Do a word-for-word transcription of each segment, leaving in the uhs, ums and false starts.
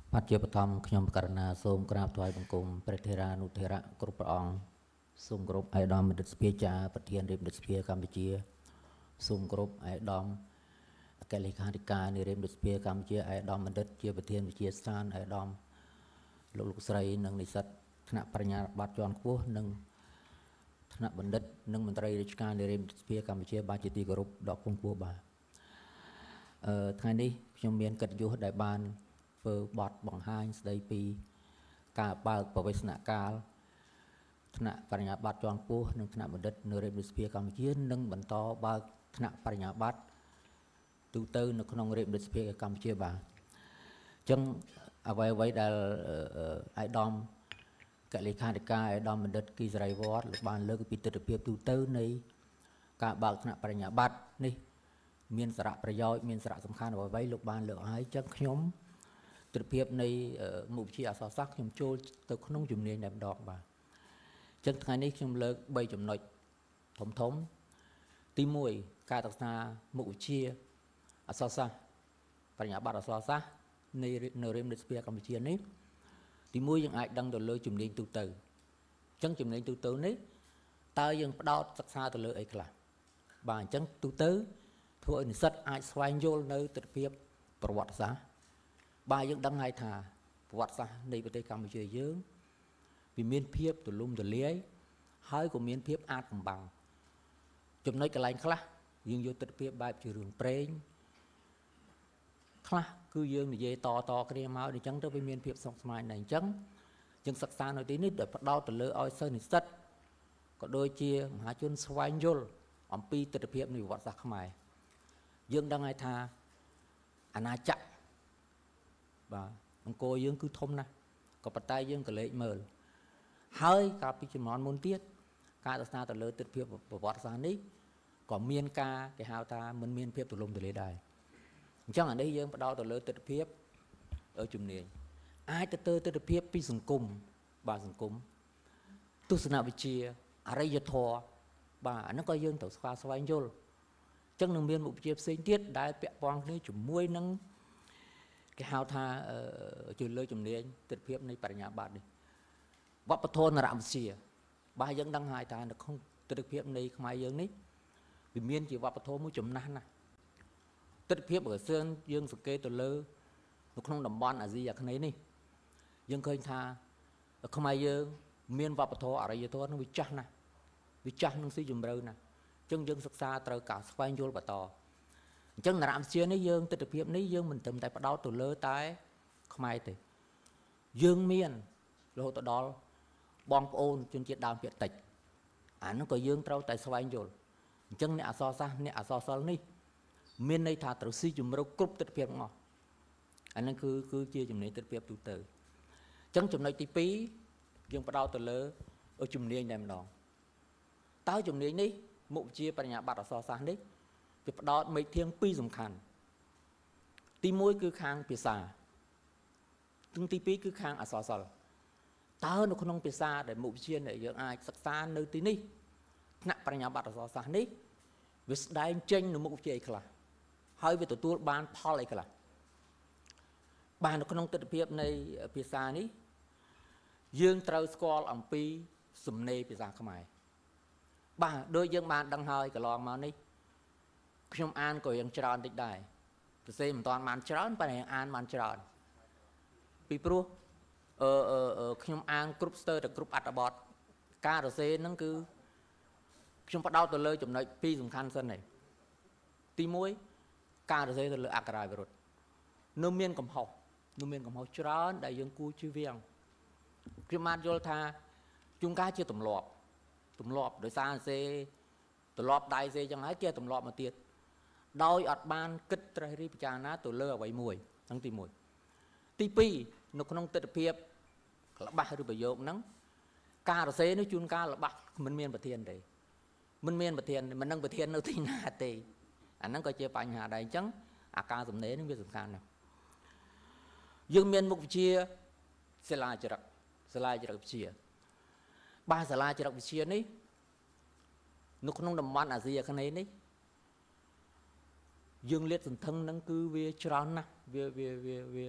បាទជាបឋមខ្ញុំករណាសូមក្រាបថ្វាយបង្គំព្រះធេរានុធេរៈគ្រប់ព្រះអង្គសូមគោរពឯកឧត្តមបណ្ឌិតស្ពាចាប្រធានរាជបណ្ឌិតស្ពាកម្ពុជាសូមគោរពឯកឧត្តមអគ្គលេខាធិការនៃរាជបណ្ឌិតស្ពាកម្ពុជាឯកឧត្តមបណ្ឌិតជាប្រធានវិទ្យាស្ថានឯកឧត្តមលោកលោកស្រីនិងនិស្សិតថ្នាក់បរិញ្ញាបត្រជាន់ខ្ពស់និងថ្នាក់បណ្ឌិតនិងមន្ត្រីរាជការនៃរាជបណ្ឌិតស្ពាកម្ពុជាបាទជាទីគោរពដ៏ខ្ពង់ខ្ពស់បាទអឺថ្ងៃនេះខ្ញុំមានកិត្តិយសដែលបានធ្វើបទបង្ហាញស្ដីពីការបើកប្រវេសនកាលថ្នាក់បរិញ្ញាបត្រជាន់ខ្ពស់និងថ្នាក់បណ្ឌិតនៅរាជវិទ្យាកម្ពុជានិងបន្តបើកថ្នាក់បរិញ្ញាបត្រទូទៅនៅក្នុងរាជវិទ្យាកម្ពុជាបាទអញ្ចឹងអ្វីអ្វីដែលអាយដាមកលេខាធិការអាយដាមបណ្ឌិតគីសរីវត្តលោកបានលើកពីទស្សនវិជ្ជាទូទៅនៃការបើកថ្នាក់បរិញ្ញាបត្រនេះមានសារៈប្រយោជន៍មានសារៈសំខាន់អ្វីៗលោកបានលើកហើយអញ្ចឹងខ្ញុំទស្សនវិជ្ជានៃមុខវិជ្ជាអក្សរសាស្ត្រខ្ញុំចូលទៅក្នុងជំនាញតែម្ដងបាទអញ្ចឹងថ្ងៃនេះខ្ញុំលើកបីចំណុចធំធំទីមួយការសិក្សាមុខវិជ្ជាអក្សរសាស្ត្របរិញ្ញាបត្រអក្សរសាស្ត្រនៃនៅរាជវិទ្យាកម្ពុជានេះទីមួយយើងអាចដឹងទៅលើជំនាញទូទៅអញ្ចឹងជំនាញទូទៅនេះតើយើងផ្ដោតសិក្សាទៅលើអីខ្លះបាទអញ្ចឹងទូទៅធ្វើឲ្យនិស្សិតអាចស្វែងយល់នៅទស្សនវិជ្ជាប្រវត្តិសាស្ត្របាទយើងដឹងហើយថាប្រវត្តិសាស្ត្រនៃប្រទេសកម្ពុជាយើងវាមានភាពទូលំទូលាយហើយក៏មានភាពអាចកំបាំងចំណុចកន្លែងខ្លះយើងយកទស្សនវិជ្ជាបែបជារឿងព្រេងខ្លះគឺយើងនិយាយតតគ្នាមកអញ្ចឹងទៅវាមានភាពស្មុគស្មាញដែរអញ្ចឹងយើងសិក្សានៅទីនេះដោយផ្ដោតទៅលើឲ្យសិស្សនិស្សិតក៏ដូចជាមហាជនស្វែងយល់អំពីទស្សនវិជ្ជានៃប្រវត្តិសាស្ត្រខ្មែរយើងដឹងហើយថាអាណាចក្របាទអង្គរយើងគឺធំណាស់ក៏ប៉ុន្តែយើងក៏លេចមើលហើយកាលពីជំនាន់មុនទៀតការសិក្សាទៅលើទស្សនវិជ្ជាប្រវត្តិសាស្ត្រនេះក៏មានការគេហៅថាមិនមានភាពទូលំទូលាយដែរអញ្ចឹងអានេះយើងផ្ដោតទៅលើទស្សនវិជ្ជាជំនាញអាចទៅទៅទស្សនវិជ្ជាពីសង្គមបាទសង្គមទស្សនវិជ្ជាអរិយធម៌បាទអានោះក៏យើងត្រូវស្វែងស្វែងយល់អញ្ចឹងនឹងមានមុខវិជ្ជាផ្សេងទៀតដែលពាក់ព័ន្ធគ្នាជាមួយនឹងគេហៅថាជួយលើជំនាញទស្សនវិជ្ជានៃបរិញ្ញាបត្រនេះវប្បធម៌នរវិទ្យាបាទយើងដឹងហើយថានៅក្នុងទស្សនវិជ្ជានៃខ្មែរយើងនេះវាមានជាវប្បធម៌មួយចំណាស់ណាស់ទស្សនវិជ្ជាបើសិនយើងសង្កេតទៅលើនៅក្នុងតំបន់អាស៊ីអាគ្នេយ៍នេះយើងឃើញថាខ្មែរយើងមានវប្បធម៌អរិយធម៌នឹងវាចាស់ណាស់វាចាស់នឹងស៊ីជម្រៅណាស់អញ្ចឹងយើងសិក្សាត្រូវការស្វែងយល់បន្តអញ្ចឹងនរវិទ្យានេះយើងទស្សនវិជ្ជានេះយើងមិនត្រឹមតែផ្ដោតទៅលើតែខ្មែរទេយើងមានរហូតដល់បងប្អូនជនជាតិដើមភាគតិចអានោះក៏យើងត្រូវតែស្វែងយល់អញ្ចឹងអ្នកអក្សរសាស្ត្រអ្នកអក្សរសិល្ប៍នេះមានន័យថាត្រូវស៊ីជម្រៅគ្រប់ទស្សនវិជ្ជាទាំងអស់អានឹងគឺគឺជាជំនាញទស្សនវិជ្ជាទូទៅអញ្ចឹងចំណុចទីពីរយើងផ្ដោតទៅលើជំនាញតែម្ដងតើជំនាញនេះមុខវិជ្ជាបរិញ្ញាបត្រអក្សរសាស្ត្រនេះវាផ្ដោតមេធាងពីរសំខាន់ទីមួយគឺខាងភាសាទីពីរគឺខាងអក្សរសិល្ប៍តើនៅក្នុងភាសាដែលមុខវិជ្ជាដែលយើងអាចសិក្សានៅទីនេះថ្នាក់បរិញ្ញាបត្រអក្សរសាស្ត្រនេះវាស្ដែងចេញនៅមុខវិជ្ជាអីខ្លះហើយវាទទួលបានផលអីខ្លះបាននៅក្នុងទស្សនវិជ្ជានៃភាសានេះយើងត្រូវស្គាល់អំពីសំណេរភាសាខ្មែរបាទដូចយើងបានដឹងហើយកន្លងមកនេះខ្ញុំអានក៏យ៉ាងច្រើនតិចដែរសរសេរមិនតាន់បានច្រើនប៉ុន្តែអានបានច្រើនពីព្រោះអឺអឺខ្ញុំអានគ្រប់ស្ទើរតែគ្រប់អត្ថបទការសរសេរហ្នឹងគឺខ្ញុំផ្ដោតទៅលើចំណុចពីរសំខាន់សិនឯងទីមួយការសរសេរទៅលើអក្ខរាវិរុទ្ធនៅមានកំហុសនៅមានកំហុសច្រើនដែលយើងគួរជៀសវាងខ្ញុំបានយល់ថាជួនកាលជាទម្លាប់ទម្លាប់ដោយសារសេទម្លាប់ដៃសេចឹងហើយគេទម្លាប់មកទៀតដោយអត់បានគិតត្រេះរិះពិចារណាទៅលើអ្វីមួយហ្នឹងទីមួយទីពីរនៅក្នុងទស្សនវិជ្ជាល្បះឬប្រយោគហ្នឹងការសរសេរនេះជួនកាលល្បះមិនមានប្រធានទេមិនមានប្រធានមិននឹងប្រធាននៅទីណាទេអាហ្នឹងក៏ជាបញ្ហាដែរអញ្ចឹងអាការសំណេរនេះវាសំខាន់ណាស់យើងមានមុខវិជ្ជាសាលាចរិតសាលាចរិតវិទ្យាបាទសាលាចរិតវិទ្យានេះនៅក្នុងតំបន់អាស៊ីអាគ្នេយ៍នេះយើងលាតសន្ធឹងនឹងគឺវាច្រើនណាស់វាវាវាវា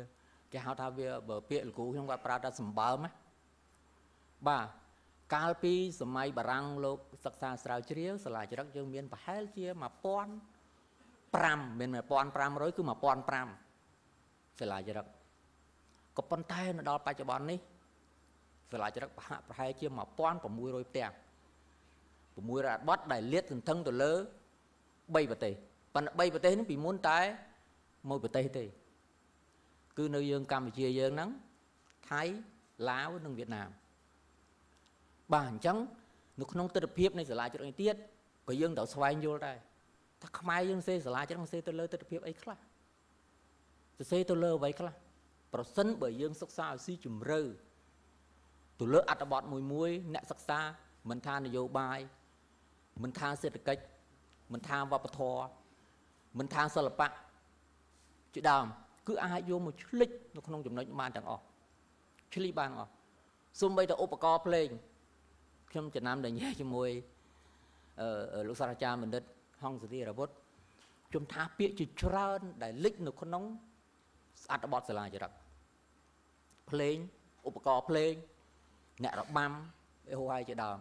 cái hào thao về bờ biển cũ trong quạt prada sầm bờ mà ba cà pi sớm mai bà răng lục sắc xa sào chiếu sờ lại cho đất dương miền và hai chia mà pon pram bên mà pon pram rồi cứ mà pon pram sờ lại cho đất có pon tay nó đo pa cho bọn ní sờ lại cho đất hạ hai chia mà pon của mùi rồi tèm của mùi ra bắt đại liệt từng thân từ lỡ bay vào tề còn bay vào tề nó bị muốn tái môi vào tề tề cứ nơi dương Campuchia dương nắng Thái Lào với nước Việt Nam bản trắng nó không tự hiệp này sẽ lại cho anh tiết có dương đảo xoay vô đây ta không ai dương xe sẽ lại cho anh xe tôi lơ tự hiệp ấy khác tôi xe tôi lơ vậy khác bảo sân bởi dương sắc xa si chùm rơ tôi lơ ạt bọt mùi muối nẹ sắc xa mình tha nó vô bài mình tha xe tự cách mình tha vào bật thò mình tha sơ lập bạc chị đàm cứ ai vô một chút lịch nó không chùm nói mà chẳng ỏ chút lịch bàn ỏ xung bây giờ ốp co lên trong Việt Nam đầy nhé cho mùi ở lúc sau cha mình đất hong sự là bút chúng ta biết chỉ trơn đại lịch nó không nóng ăn bọt sẽ lại cho đặc plane upaco plane nè đọc băm để hồ hai chợ đàm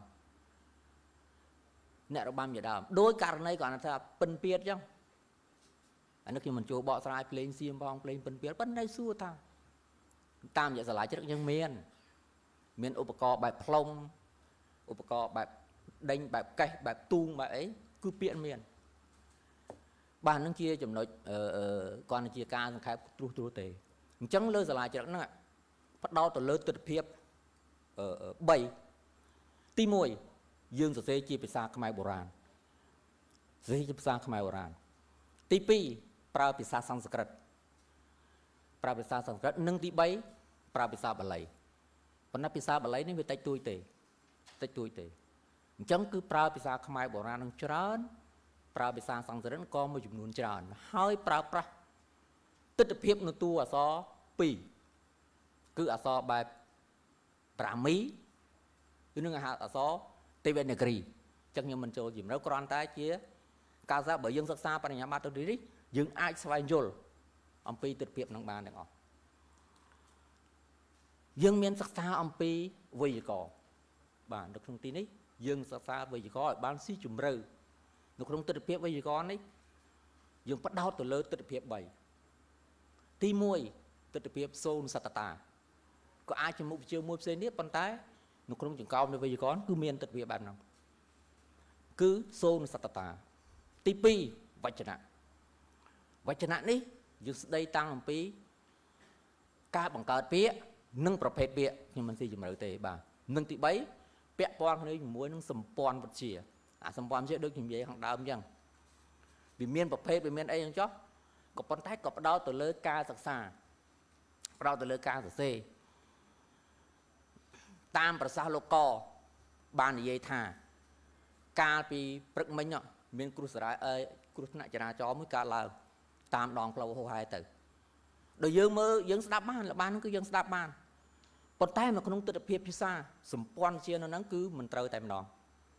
nè đọc băm chợ đàm đôi cả này còn là phân biệt chứ anh nói khi mình chùa bọ sai plane xiêm bong plane phân biệt bên đây xua ta tam vậy sẽ lại cho nhân miền miền upaco bài plongอุปกรณ์แบบเด้งแบบไก่แบบตูงแบบấy cứ piện miền bàn năng chia chấm nói còn chia ca sang khai tru tru tề chẳng lơ giờ lại cho nó bắt đầu từ lơ từ phiệp ở bảy ti mùi dương sở xây chia pisa khmer bồ ràn xây chia pisa khmer bồ ràn ti pi prao pisa sanskrit prao pisa sanskrit nâng ti bảy prao pisa bali còn nắp pisa bali này về tay tôi tề tích tuổi tệ chẳng cứ prao pisa khmer bồ ràn năng trơn prao pisa sanskrit có một chục nuôn trơn hơi prao prao tích phiệp nó tu ở so pi cứ ở so bài pra mí cứ nương hạt ở so tây bên này chẳng như mình cho gì nó còn tay chia cao giá bởi dương sắc xa bên nhà ba tôi đi dương ai xoay nhồi ông pi tích phiệp năng bàn được không dương miền sắc xa ông pi vì có bạn được thông tin ấy dương xa xa vì có ban sĩ chùm rư nó không tích phiệp vì có đấy dương bắt đầu từ lơ tích phiệp bảy ti mùi tích phiệp sôn satata có ai trong một chiều mua xe nếp bàn tay nó không chừng cao nên vì có cứ miền tích phiệp bàn nào cứ sôn satata ti pi vạch chana vạch chana đấy dương đây tăng một pi ca bằng card pía nângประเภท pía nhưng mình sẽ chùm rư tệ bà nâng ti bảy bẹ pon này muối nâng sầm pon vật chìa à sầm pon sẽ được chùm vậy hàng đào chăng vì miềnประเภทvì miền ấy chẳng chó có con tách có bắt đầu từ lơ ca sặc xa bắt đầu từ lơ ca sặc xê tamประสาโลกอบ้านยี่ท่ากาปีปรึกมันเนาะmiềnครูสระเอ้ครูนักจราจรมือกาลาตามดองเราโหายตื่นโดยยังมือยังสดับบ้านละบ้านก็ยังสดับบ้านปนใต้มันก็ต้องติดเพียบพิซซ่าสมปอนเชียนนั้นคือมันเตยแต่มันดอง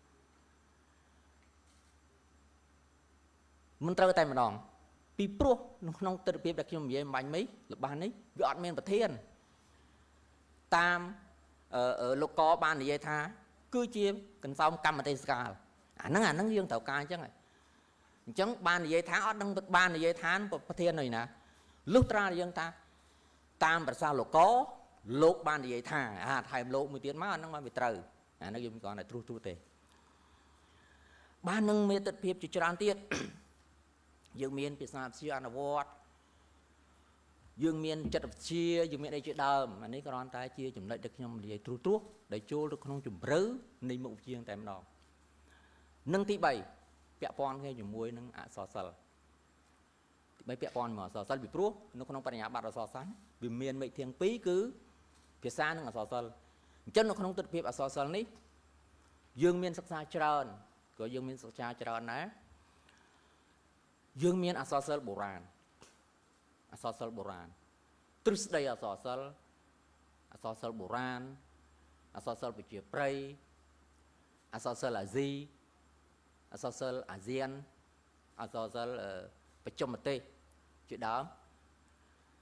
มันเตยแต่มันดองปีโปรน้องติดเพียบดักยมเยี่ยมบันมิหรือบ้านนี้วิอดเมนประเทศตามเอ่อโลกอบ้านในยี่ท่าคือเชียกันซ้อมกรรมเทศกาลอ่ะนั่งอ่ะนั่งยื่นเต่ากาจังไงจังบ้านในยี่ท่าอดนั่งบ้านในยี่ท่าประเทศหน่อยนะลูกตราในยังตาตามประสาโลกอโลกบ้านในยี่ท่าอ่ะไทยโลกมือเตี้ยมานั่งมาไปเตยอ่ะนั่งยื่นก่อนนะทรูทรูเตบ้านนั่งเมตเพียบจุดจานเตี้ยdương miền bị sao chia ăn vót dương miền chặt chia dương miền đây chia đờm anh ấy còn tay chia chủng lại được nhom để trú tuốt để trôi được không chủng rứ nên một chiên tại đó nâng tí bảy bẹ pon nghe chủng muối nâng ạ sò sờ mấy bẹ pon mà sò sờ bị pruốt nó không phải nhà bạn là sò sắn vì miền mấy thiêng pí cứ phía xa nâng là sò sờ chân nó không tự việc ở sò sờ ní dương miền sắc xa trơn có dương miền sắc xa trơn đấy dương miền ở sò sờ bồ ràn ở sò sờ bồ ràn từ đây ở sò sờ ở sò sờ bồ ràn ở sò sờ bị chia prey ở sò sờ là gì ở sò sờ ASEAN ở sò sờ bị chôm một tê chuyện đó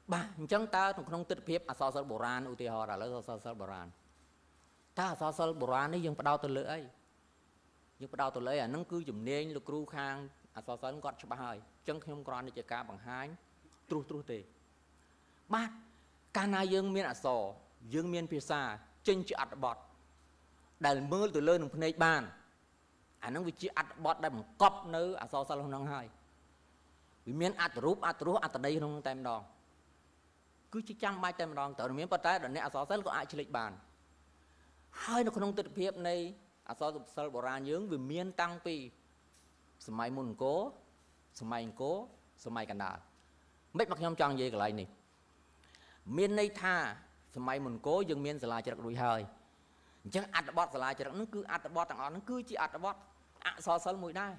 bà chẳng ta không tích phiếp à so sơ bồ ran ưu tiên họ là lấy so sơ bồ ran ta so sơ bồ ran ấy dừng bắt đầu từ lưỡi dừng bắt đầu từ lưỡi à nó cứ chùm nên lục ru khang à so sơ nó gọt cho bà hơi chẳng không còn đi chơi cá bằng hai tru tru tê ba ca na dương miên à sò dương miên phía xa chân chữ ạt bọt đại mưa từ lên một nơi bàn à nó bị chữ ạt bọt đại một cọp nữa à so sơ không năng hai vì miên ạt rúp ạt rúp ạt đây không tem đòn cứ chỉ chăng mai tem đòn tự miên bắt tay rồi nè à so sơ có ai chơi lịch bàn hai nó không tự phiếp này à so sơ bồ ra nhướng vì miên tăng pi sớm mai môn cố sớm mai cố sớm mai cản đà mấy mặc nhom tròn gì cái này nè miên này tha sớm mai môn cố dừng miên sẽ lại cho được đuổi hơi chắc ăn bọt sẽ lại cho nó cứ ăn bọt thằng nó cứ chỉ ăn bọt à so sánh mùi đai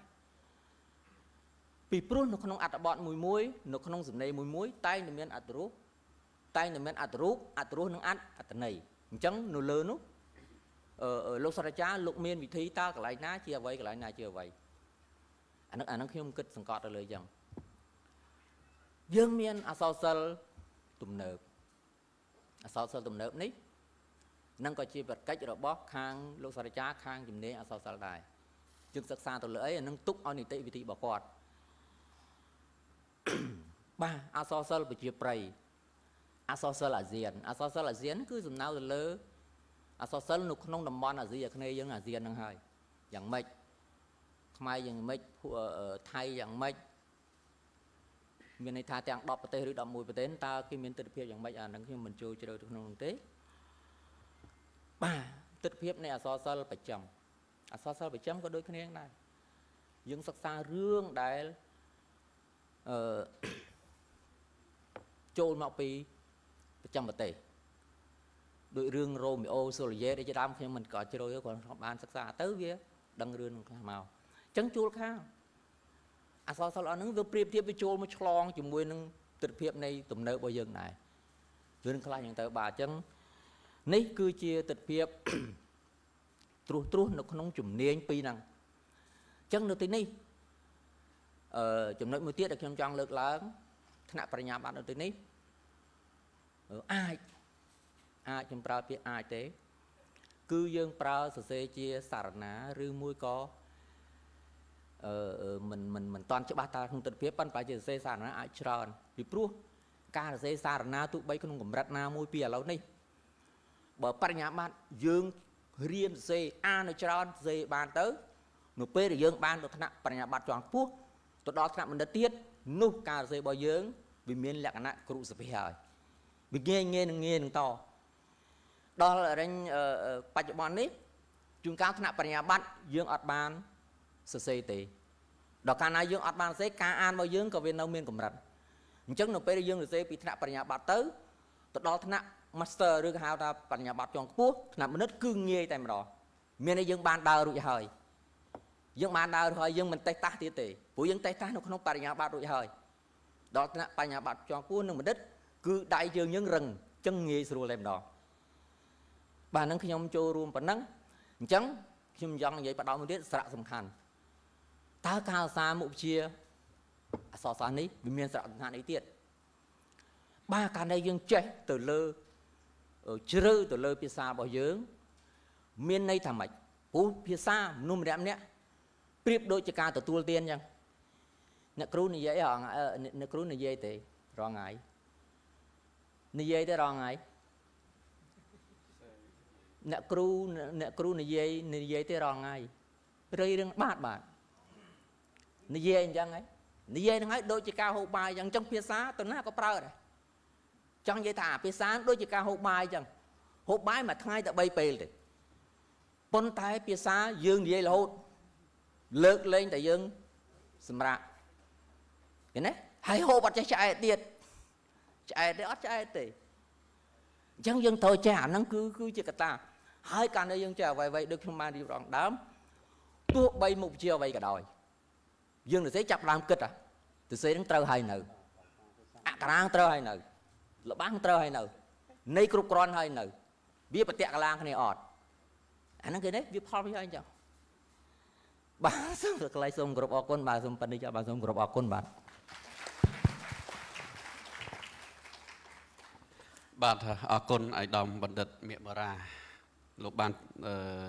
vì prun nó không ăn bọt mùi muối nó không dùng này mùi muối tay nó miên ăn rú tay nó miên ăn rú ăn rú nó ăn ăn này chẳng nó lớn nút ở lúc sau cha lúc miên vị trí ta cái lại ná chia vậy cái lại ná chia vậy anh nó anh nó khi không kích sừng cọt rồi lời rằng dương miên à so sánh tụm nợ à so sánh tụm nợ ní năng coi chi vật cách rồi bóp khang lúc sau cha khang chìm nế à so sánh đài chừng sắc xa tụi lưỡi năng túc ở nị tị vị trí bỏ quạt ba à so sánh bị chia prey à so sánh là diền à so sánh là diền cứ dùng nào từ lơ à so sánh nục nông đầm bon là gì ở đây giống là diền năng hơi dạng mệt mai dạng mệt thay dạng mệt miền này tha tiếng đọc tê rồi đọc mùi tê ta khi miền tịch phiệp dạng mệt à năng khi mình chui chơi được nông tế ba tịch phiệp này à so sánh phải chậm à so sánh phải chậm có đôi khi này dương sắc xa rương đại trôn mạo pi chậm một tê đội rương Romeo Juliet để cho đám khi mình có chơi đôi còn ban sắc xa tới kia đăng rương màu trắng chua khác à sao sao nó vừa priệp tiếp với chua mới chlong chỉ mùi nâng tịch phiệp này tụm nợ bao giờ này rương khai những tờ bà chân nấy cứ chia tịch phiệp tru tru nó không chùm niên pi năng chân được tới ní ờ chùm nợ một tiết được trong trang lực lớn thằng nào nhà bạn được tới ní ai ai trong prao biết ai thế cứ dương prao sờ sê chia sառណាឬមួយក៏អឺមិនមិនមិនតាន់ច្បាស់តាក្នុងទិដ្ឋភាពប៉ុន្តែជាសរសេរសារណាអាចច្រើនពីព្រោះការសរសេរសារណាទោះបីក្នុងកម្រិតណាមួយពីឥឡូវនេះបើបរិញ្ញាបត្រយើងរៀនសរសេរអាននៅច្រើនសរសេរបានទៅនៅពេលដែលយើងបានទៅថ្នាក់បរិញ្ញាបត្រជាន់ខ្ពស់ទៅដល់ថ្នាក់បណ្ឌិតទៀតនោះការសរសេររបស់យើងវាមានលក្ខណៈគ្រូសភាហើយវាងាយងាយនឹងងាយនឹងតដល់រញបច្ចុប្បន្ននេះជួនកាលថ្នាក់បរិញ្ញាបត្រយើងអត់បានសរសេរទេដល់កាលណាយើងអត់បានសរសេរការអានរបស់យើងក៏វានៅមានកម្រិតអញ្ចឹងនៅពេលដែលយើងសរសេរពីថ្នាក់បរិញ្ញាបត្រទៅទៅដល់ថ្នាក់ master ឬក៏ហៅថាបរិញ្ញាបត្រជាន់ខ្ពស់ថ្នាក់មនិតគឺងាយតែម្ដងមានតែយើងបានដើររួចហើយយើងបានដើររួចហើយយើងមិនតេស្តតាស់ទៀតទេព្រោះយើងតេស្តតាស់នៅក្នុងបរិញ្ញាបត្ររួចហើយដល់ថ្នាក់បរិញ្ញាបត្រជាន់ខ្ពស់នឹងមនិតគឺដៃយើងយើងរឹងអញ្ចឹងងាយស្រួលតែម្ដងបាទនឹងខ្ញុំចូលរួមប៉ុណ្ណឹងអញ្ចឹងខ្ញុំចង់និយាយបដៅមួយទៀតសារៈសំខាន់តើការសិក្សាមុខវិជ្ជាអក្សរសាស្ត្រនេះវាមានសារៈសំខាន់អីទៀតបាទកាលនេះយើងចេះទៅលើជ្រៅទៅលើភាសារបស់យើងមានន័យថាម៉េចព្រោះភាសាមនុស្សម្នាក់ម្នាក់ប្រៀបដូចជាការទទួលទានអញ្ចឹងអ្នកគ្រូនិយាយអ្នកគ្រូនិយាយទេរងថ្ងៃនិយាយទេរងថ្ងៃអ្នកគ្រូអ្នកគ្រូនិយាយនិយាយទេរងថ្ងៃរឿយរឿងបាទបាទនិយាយអញ្ចឹងហ៎និយាយហ្នឹងហើយដូចជាការហូបបាយអញ្ចឹងភាសាទៅណាក៏ប្រើដែរចង់និយាយថាភាសាដូចជាការហូបបាយអញ្ចឹងហូបបាយមួយថ្ងៃតែបីពេលទេប៉ុន្តែភាសាយើងនិយាយរហូតលើកលែងតែយើងសម្រាប់ឃើញទេហើយហូបអត់ចេះឆ្អែតទៀតឆ្អែតទេអត់ឆ្អែតទេអញ្ចឹងយើងត្រូវចេះអាហ្នឹងគឺគឺជាកត្តាហើយកាលនេះយើងចេះអ្វីៗដូចខ្ញុំបានរៀបរាប់ដើមទោះបីមុខវិជ្ជាអ្វីក៏ដោយយើងទៅសេចាប់ដើមគិតទៅសេនឹងត្រូវហើយនៅអក្សរាត្រូវហើយនៅលបាំងត្រូវហើយនៅនៃគ្រប់គ្រាន់ហើយនៅវាប្រតិកលាគ្នាអត់អាហ្នឹងគេនេះវាផលវាអញ្ចឹងបាទសូមកន្លែងសូមគោរពអរគុណបាទសូមប៉ុណ្្នេះចាបាទសូមគោរពអរគុណបាទបាទអរគុណអាយដាមបណ្ឌិតមេបរាលោកបាន